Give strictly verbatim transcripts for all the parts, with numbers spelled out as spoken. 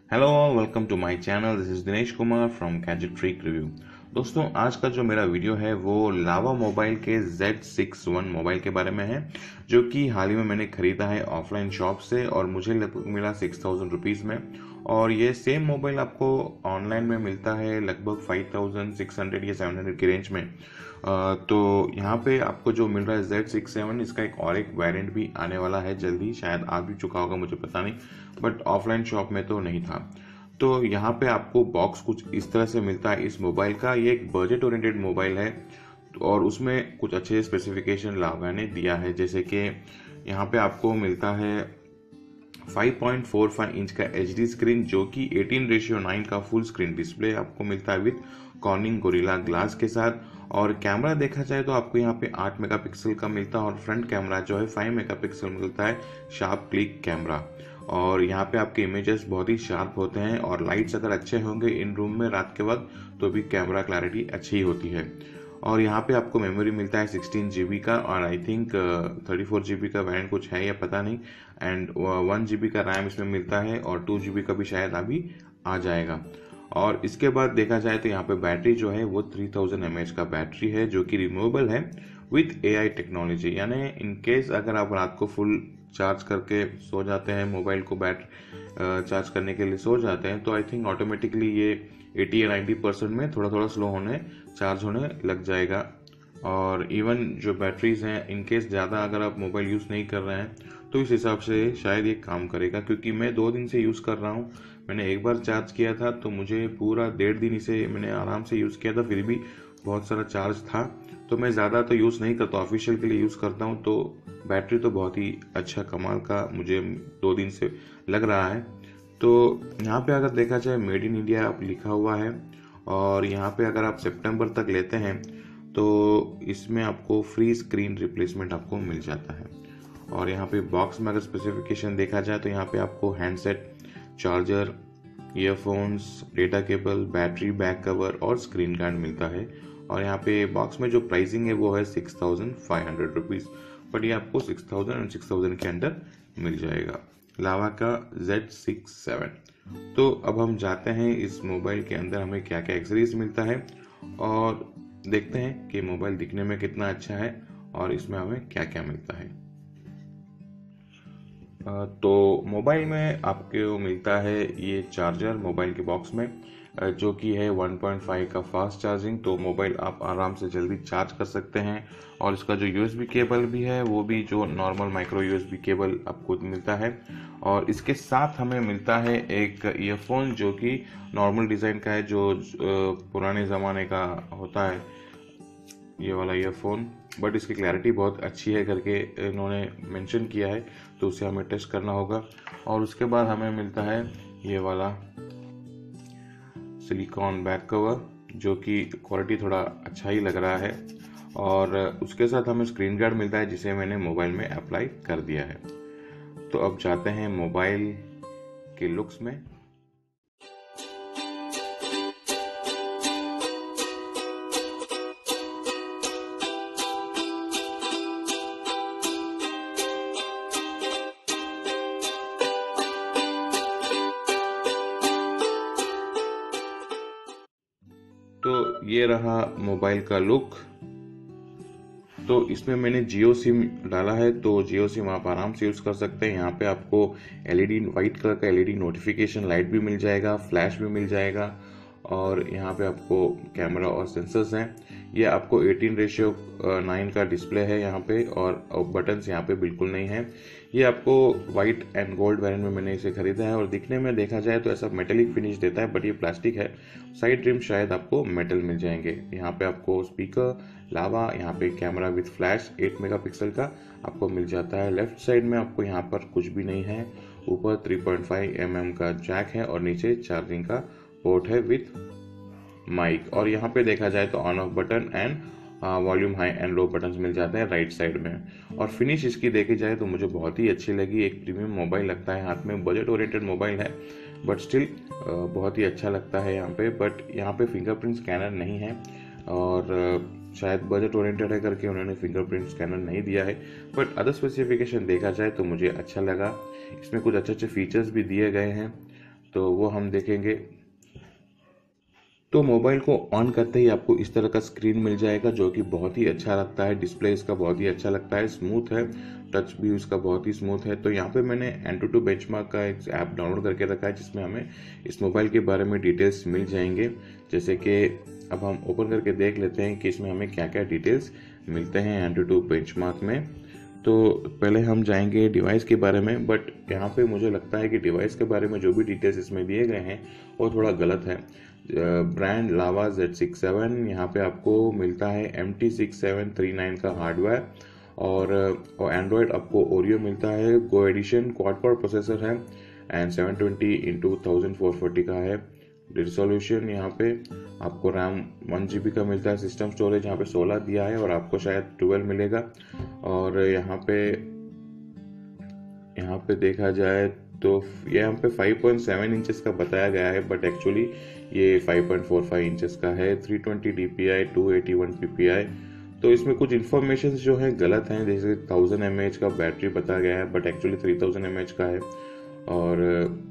Hello all, welcome to my channel. This is Dinesh Kumar from gadget trick review. दोस्तों, आज का जो मेरा वीडियो है वो लावा मोबाइल के ज़ेड सिक्स वन मोबाइल के बारे में है, जो कि हाल ही में मैंने खरीदा है ऑफलाइन शॉप से और मुझे लगभग मिला सिक्स थाउजेंड रुपीज़ में। और ये सेम मोबाइल आपको ऑनलाइन में मिलता है लगभग फाइव थाउजेंड सिक्स हंड्रेड या सेवन हंड्रेड की रेंज में। अ, तो यहाँ पे आपको जो मिल रहा है ज़ेड सिक्स सेवन, इसका एक और एक वेरिएंट भी आने वाला है जल्दी, शायद आ भी चुका होगा, मुझे पता नहीं, बट ऑफलाइन शॉप में तो नहीं था। तो यहाँ पे आपको बॉक्स कुछ इस तरह से मिलता है इस मोबाइल का। ये एक बजट ओरिएंटेड मोबाइल है और उसमें कुछ अच्छे स्पेसिफिकेशन लावा ने दिया है, जैसे कि यहाँ पे आपको मिलता है five point four five inch का एच डी स्क्रीन, जो कि एटीन रेशियो नाइन का फुल स्क्रीन डिस्प्ले आपको मिलता है विद कॉर्निंग गोरिल्ला ग्लास के साथ। और कैमरा देखा जाए तो आपको यहाँ पे आठ मेगापिक्सल का मिलता है और फ्रंट कैमरा जो है फाइव मेगापिक्सल मिलता है, शार्प क्लिक कैमरा। और यहाँ पे आपके इमेजेस बहुत ही शार्प होते हैं और लाइट्स अगर अच्छे होंगे इन रूम में रात के वक्त तो भी कैमरा क्लैरिटी अच्छी होती है। और यहाँ पे आपको मेमोरी मिलता है सिक्सटीन जीबी का और I think thirty four GB का वेरिएंट कुछ है या पता नहीं, एंड वन जीबी का रैम इसमें मिलता है और टू जीबी का भी शायद अभी आ जाएगा। और इसके बाद देखा जाए तो यहाँ पे बैटरी जो है वो थ्री थाउजेंड एम एच का बैटरी है, जो कि रिमूवेबल है विथ ए आई टेक्नोलॉजी। यानी इन केस अगर आप रात को फुल चार्ज करके सो जाते हैं, मोबाइल को बैट चार्ज करने के लिए सो जाते हैं, तो आई थिंक ऑटोमेटिकली ये एटी या नाइन्टी परसेंट में थोड़ा थोड़ा स्लो होने चार्ज होने लग जाएगा। और इवन जो बैटरीज हैं, इन केस ज़्यादा अगर आप मोबाइल यूज़ नहीं कर रहे हैं तो इस हिसाब से शायद ये काम करेगा, क्योंकि मैं दो दिन से यूज़ कर रहा हूँ। मैंने एक बार चार्ज किया था तो मुझे पूरा डेढ़ दिन इसे मैंने आराम से यूज़ किया था, फिर भी बहुत सारा चार्ज था। तो मैं ज़्यादा तो यूज़ नहीं करता, ऑफिशियल के लिए यूज़ करता हूँ, तो बैटरी तो बहुत ही अच्छा कमाल का मुझे दो दिन से लग रहा है। तो यहाँ पे अगर देखा जाए मेड इन इंडिया लिखा हुआ है और यहाँ पे अगर आप सितंबर तक लेते हैं तो इसमें आपको फ्री स्क्रीन रिप्लेसमेंट आपको मिल जाता है। और यहाँ पे बॉक्स में अगर स्पेसिफिकेशन देखा जाए तो यहाँ पे आपको handset, charger, earphones, data cable, battery, back cover और स्क्रीन गार्ड मिलता है। और यहाँ पे बॉक्स में जो प्राइसिंग है वो है six thousand five hundred rupees, but ये आपको six thousand and six thousand के अंदर मिल जाएगा, लावा का ज़ेड सिक्स सेवन। तो अब हम जाते हैं इस मोबाइल के अंदर हमें क्या क्या एक्सेसरीज मिलता है और देखते हैं कि मोबाइल दिखने में कितना अच्छा है और इसमें हमें क्या क्या मिलता है। तो मोबाइल में आपको मिलता है ये चार्जर मोबाइल के बॉक्स में, जो कि है वन पॉइंट फाइव का फास्ट चार्जिंग, तो मोबाइल आप आराम से जल्दी चार्ज कर सकते हैं। और इसका जो यूएसबी केबल भी है वो भी जो नॉर्मल माइक्रो यूएसबी केबल आपको मिलता है। और इसके साथ हमें मिलता है एक ईयरफोन जो कि नॉर्मल डिज़ाइन का है, जो पुराने ज़माने का होता है ये वाला ईयरफोन, बट इसकी क्लैरिटी बहुत अच्छी है करके इन्होंने मेंशन किया है, तो उसे हमें टेस्ट करना होगा। और उसके बाद हमें मिलता है ये वाला सिलिकॉन बैक कवर, जो कि क्वालिटी थोड़ा अच्छा ही लग रहा है। और उसके साथ हमें स्क्रीन गार्ड मिलता है, जिसे मैंने मोबाइल में अप्लाई कर दिया है। तो अब जाते हैं मोबाइल के लुक्स में। तो ये रहा मोबाइल का लुक। तो इसमें मैंने जियो सिम डाला है, तो जियो सिम आप आराम से यूज़ कर सकते हैं। यहाँ पे आपको एलईडी वाइट कलर का एलईडी नोटिफिकेशन लाइट भी मिल जाएगा, फ्लैश भी मिल जाएगा। और यहाँ पे आपको कैमरा और सेंसर्स हैं। ये आपको एटीन रेशियो नाइन का डिस्प्ले है यहाँ पे, और बटन्स यहाँ पे बिल्कुल नहीं है। ये आपको वाइट एंड गोल्ड वेरिएंट में मैंने इसे खरीदा है और दिखने में देखा जाए तो ऐसा मेटेलिक फिनिश देता है, बट ये प्लास्टिक है। साइड रिम शायद आपको मेटल मिल जाएंगे। यहाँ पे आपको स्पीकर लावा, यहाँ पे camera with flash eight megapixel का आपको मिल जाता है। लेफ्ट साइड में आपको यहाँ पर कुछ भी नहीं है। ऊपर three point five M M का जैक है और नीचे चार्जिंग का पोर्ट है विथ माइक। और यहाँ पे देखा जाए तो on off button and volume high and low buttons मिल जाते हैं राइट साइड में। और फिनिश इसकी देखी जाए तो मुझे बहुत ही अच्छी लगी। एक प्रीमियम मोबाइल लगता है हाथ में, बजट ओरिएंटेड मोबाइल है बट स्टिल बहुत ही अच्छा लगता है यहाँ पे। बट यहाँ पे फिंगरप्रिंट स्कैनर नहीं है और शायद बजट ओरिएंटेड है करके उन्होंने फिंगरप्रिंट स्कैनर नहीं दिया है। बट अदर स्पेसिफिकेशन देखा जाए तो मुझे अच्छा लगा। इसमें कुछ अच्छे अच्छे फीचर्स भी दिए गए हैं। तो वो हम देखेंगे। तो मोबाइल को ऑन करते ही आपको इस तरह का स्क्रीन मिल जाएगा जो कि बहुत ही अच्छा लगता है। डिस्प्ले इसका बहुत ही अच्छा लगता है, स्मूथ है, टच भी उसका बहुत ही स्मूथ है। तो यहाँ पे मैंने एंटूटू बेंचमार्क का एक ऐप डाउनलोड करके रखा है जिसमें हमें इस मोबाइल के बारे में डिटेल्स मिल जाएंगे। जैसे कि अब हम ओपन करके देख लेते हैं कि इसमें हमें क्या क्या डिटेल्स मिलते हैं एंटूटू बेंचमार्क में। तो पहले हम जाएंगे डिवाइस के बारे में, बट यहाँ पे मुझे लगता है कि डिवाइस के बारे में जो भी डिटेल्स इसमें दिए गए हैं वो थोड़ा गलत है। Brand Lava Z six seven, यहाँ पे आपको मिलता है M T six seven three nine का हार्डवेयर, और एंड्रॉयड आपको ओरियो मिलता है। Go edition quad core processor है and seven twenty into thousand four forty का है रिजोल्यूशन। यहाँ पे आपको रैम वन जी बी का मिलता है। सिस्टम स्टोरेज यहाँ पे सोलह दिया है और आपको शायद ट्वेल्व मिलेगा। और यहाँ पे यहाँ पे देखा जाए तो यहाँ पे फाइव पॉइंट सेवन इंचेस का बताया गया है, बट एक्चुअली ये five point four five inches का है। Three twenty D P I, two eighty one P P I. तो इसमें कुछ इन्फॉर्मेशन जो है गलत हैं, जैसे थाउजेंड एम एच का बैटरी बताया गया है, but actually three thousand M H का है। और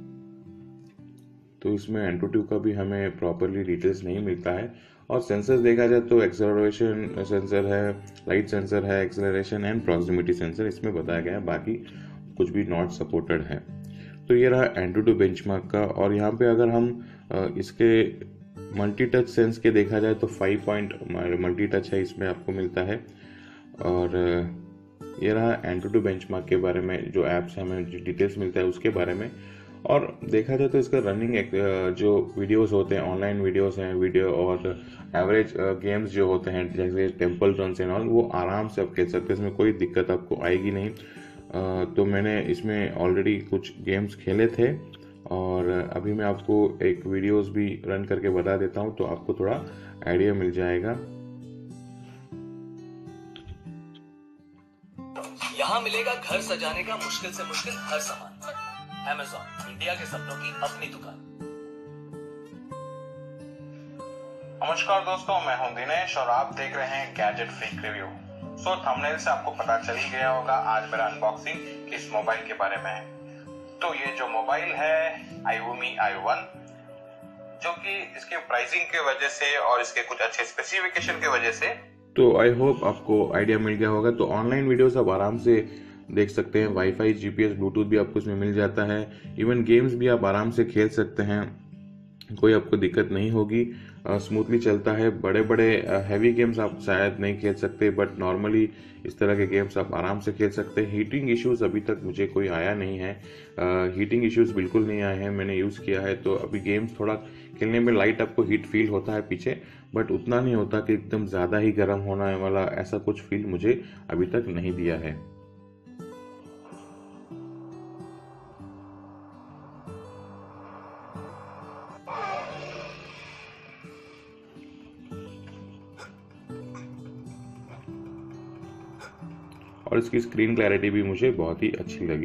तो इसमें एंटूटू का भी हमें प्रॉपरली डिटेल्स नहीं मिलता है। और सेंसर देखा जाए तो एक्सेलरेशन सेंसर है, लाइट सेंसर है, एक्सेलरेशन एंड प्रॉक्सिमिटी सेंसर इसमें बताया गया है, बाकी कुछ भी नॉट सपोर्टेड है। तो ये रहा एंटूटू बेंचमार्क का। और यहाँ पे अगर हम इसके मल्टी टच सेंस के देखा जाए तो फाइव पॉइंट मल्टी टच है इसमें आपको मिलता है। और ये रहा एंटूटू बेंचमार्क के बारे में, जो ऐप्स हमें जो डिटेल्स मिलता है उसके बारे में। और देखा जाए तो इसका रनिंग जो वीडियोस होते हैं, ऑनलाइन वीडियोस हैं, वीडियो और एवरेज गेम्स जो होते हैं जैसे टेम्पल रन्स एंड ऑल, वो आराम से आप खेल सकते हैं, इसमें कोई दिक्कत आपको आएगी नहीं। तो मैंने इसमें ऑलरेडी कुछ गेम्स खेले थे और अभी मैं आपको एक वीडियोस भी रन करके बता देता हूँ तो आपको थोड़ा आइडिया मिल जाएगा। यहाँ मिलेगा घर सजाने का मुश्किल से मुश्किल हर सामान। अमेज़न, इंडिया के सपनों की अपनी दुकान। नमस्कार दोस्तों, मैं हूं दिनेश और आप देख रहे हैं gadget freak review. So thumbnail से आपको पता चल ही गया होगा आज मेरा अनबॉक्सिंग किस मोबाइल के बारे में है। तो ये जो मोबाइल है आईओमी आई वन, जो कि इसके प्राइसिंग की वजह से और इसके कुछ अच्छे स्पेसिफिकेशन की वजह से, तो आई होप आपको आइडिया मिल गया होगा। तो ऑनलाइन वीडियोस आप आराम से देख सकते हैं, वाईफाई, जीपीएस, ब्लूटूथ भी आपको इसमें मिल जाता है। इवन गेम्स भी आप आराम से खेल सकते हैं, कोई आपको दिक्कत नहीं होगी, स्मूथली चलता है। बड़े बड़े हैवी गेम्स आप शायद नहीं खेल सकते, बट नॉर्मली इस तरह के गेम्स आप आराम से खेल सकते हैं। हीटिंग इश्यूज अभी तक मुझे कोई आया नहीं है, हीटिंग इश्यूज बिल्कुल नहीं आए हैं, मैंने यूज़ किया है। तो अभी गेम्स थोड़ा खेलने में लाइट आपको हीट फील होता है पीछे, बट उतना नहीं होता कि एकदम ज़्यादा ही गर्म होने वाला, ऐसा कुछ फील मुझे अभी तक नहीं दिया है। और इसकी स्क्रीन क्लैरिटी भी मुझे बहुत ही अच्छी लगी।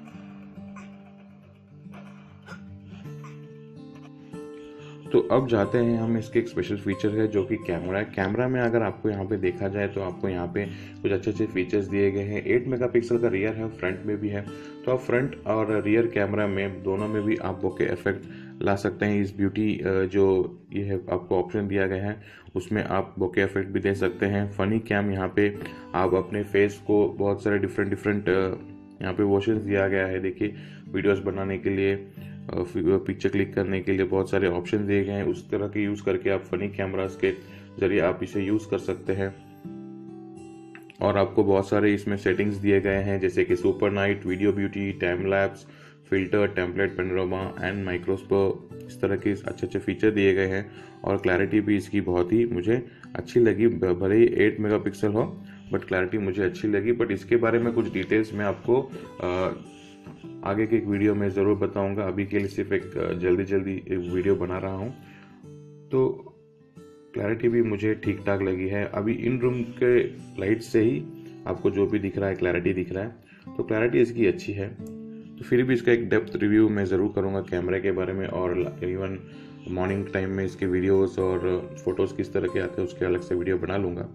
तो अब जाते हैं हम, इसके एक स्पेशल फीचर है जो कि कैमरा है। कैमरा में अगर आपको यहाँ पे देखा जाए तो आपको यहाँ पे कुछ अच्छे अच्छे फीचर्स दिए गए हैं। एट मेगापिक्सल का रियर है, फ्रंट में भी है। तो आप फ्रंट और रियर कैमरा में दोनों में भी आप बोके इफेक्ट ला सकते हैं। इस ब्यूटी जो ये है आपको ऑप्शन दिया गया है उसमें आप बोके इफेक्ट भी दे सकते हैं। फनी कैम, यहाँ पे आप अपने फेस को बहुत सारे डिफरेंट डिफरेंट यहाँ पे वॉशेस दिया गया है। देखिए, वीडियोस बनाने के लिए, पिक्चर क्लिक करने के लिए बहुत सारे ऑप्शन दिए गए हैं। उस तरह के यूज़ करके आप फनी कैमरास के जरिए आप इसे यूज़ कर सकते हैं। और आपको बहुत सारे इसमें सेटिंग्स दिए गए हैं, जैसे कि super night, video beauty, time lapse, filter, template, panorama and microscope, इस तरह के अच्छे अच्छे फीचर दिए गए हैं। और क्लैरिटी भी इसकी बहुत ही मुझे अच्छी लगी। भले ही एट मेगापिक्सल हो, बट क्लैरिटी मुझे अच्छी लगी। बट इसके बारे में कुछ डिटेल्स मैं आपको आ, आगे के एक वीडियो में ज़रूर बताऊंगा। अभी के लिए सिर्फ एक जल्दी जल्दी एक वीडियो बना रहा हूं। तो क्लैरिटी भी मुझे ठीक ठाक लगी है। अभी इन रूम के लाइट से ही आपको जो भी दिख रहा है क्लैरिटी दिख रहा है, तो क्लैरिटी इसकी अच्छी है। तो फिर भी इसका एक डेप्थ रिव्यू मैं ज़रूर करूँगा कैमरे के बारे में, और इवन मॉर्निंग टाइम में इसके वीडियोस और फोटोज़ किस तरह के आते हैं उसके अलग से वीडियो बना लूँगा।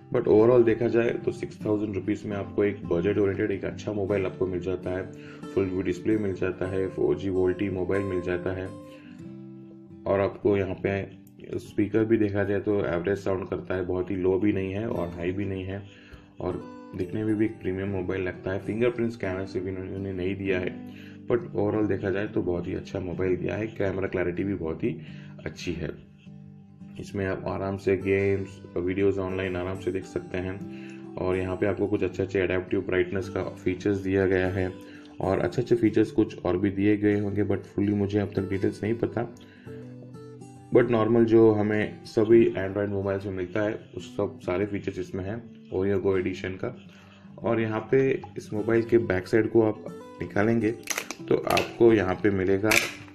बट ओवरऑल देखा जाए तो सिक्स थाउजेंड रुपीज़ में आपको एक बजट ओरिएंटेड एक अच्छा मोबाइल आपको मिल जाता है। फुल व्यू डिस्प्ले मिल जाता है, फोर जी वोल्टी मोबाइल मिल जाता है, और आपको यहाँ पे स्पीकर भी देखा जाए तो एवरेज साउंड करता है, बहुत ही लो भी नहीं है और हाई भी नहीं है, और दिखने में भी एक प्रीमियम मोबाइल लगता है। फिंगरप्रिंट स्कैनर से भी इन्होंने नहीं दिया है, बट ओवरऑल देखा जाए तो बहुत ही अच्छा मोबाइल दिया है। कैमरा क्लैरिटी भी बहुत ही अच्छी है। इसमें आप आराम से गेम्स वीडियोस ऑनलाइन आराम से देख सकते हैं, और यहाँ पे आपको कुछ अच्छे अच्छे एडेप्टिव ब्राइटनेस का फीचर्स दिया गया है, और अच्छे अच्छे फीचर्स कुछ और भी दिए गए होंगे, बट फुल्ली मुझे अब तक डिटेल्स नहीं पता। बट नॉर्मल जो हमें सभी एंड्रॉयड मोबाइल में मिलता है उस सब सारे फीचर्स इसमें हैं ओरियो गो एडिशन का। और यहाँ पे इस मोबाइल के बैक साइड को आप निकालेंगे तो आपको यहाँ पे मिलेगा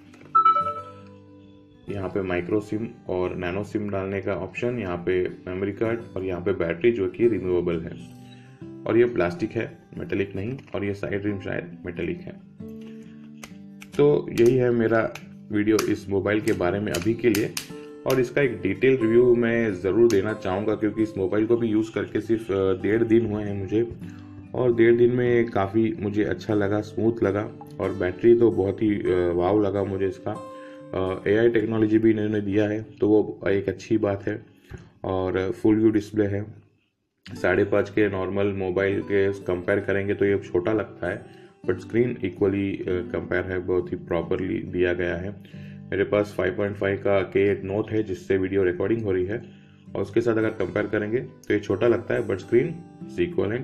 यहाँ पे माइक्रो सिम और नैनो सिम डालने का ऑप्शन, यहाँ पे मेमोरी कार्ड, और यहाँ पे बैटरी जो कि रिमूवेबल है, और ये प्लास्टिक है, मेटेलिक नहीं, और ये साइड रिम शायद मेटेलिक है। तो यही है मेरा वीडियो इस मोबाइल के बारे में अभी के लिए, और इसका एक डिटेल रिव्यू मैं ज़रूर देना चाहूँगा क्योंकि इस मोबाइल को भी यूज़ करके सिर्फ डेढ़ दिन हुए हैं मुझे, और डेढ़ दिन में काफ़ी मुझे अच्छा लगा, स्मूथ लगा, और बैटरी तो बहुत ही वाव लगा मुझे इसका। एआई टेक्नोलॉजी भी इन्होंने दिया है तो वो एक अच्छी बात है, और फुल व्यू डिस्प्ले है। साढ़े पाँच के नॉर्मल मोबाइल के कंपेयर करेंगे तो ये छोटा लगता है, बट स्क्रीन इक्वली कंपेयर है, बहुत ही प्रॉपरली दिया गया है। मेरे पास फाइव पॉइंट फाइव का के एट नोट है जिससे वीडियो रिकॉर्डिंग हो रही है, और उसके साथ अगर कंपेयर करेंगे तो ये छोटा लगता है, but screen is equivalent.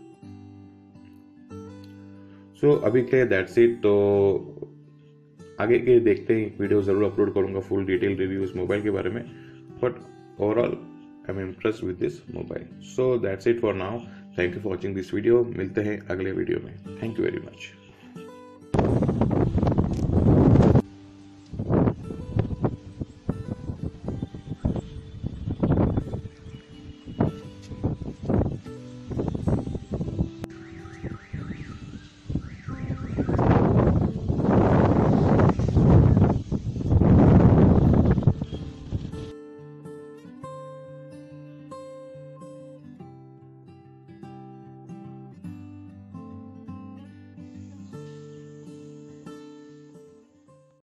So अभी के दैट्स इट। तो आगे के देखते हैं, वीडियो ज़रूर अपलोड करूंगा फुल डिटेल रिव्यू इस मोबाइल के बारे में, but overall I am impressed with this mobile. So that's it for now. Thank you for watching this video. मिलते हैं अगले वीडियो में। Thank you very much.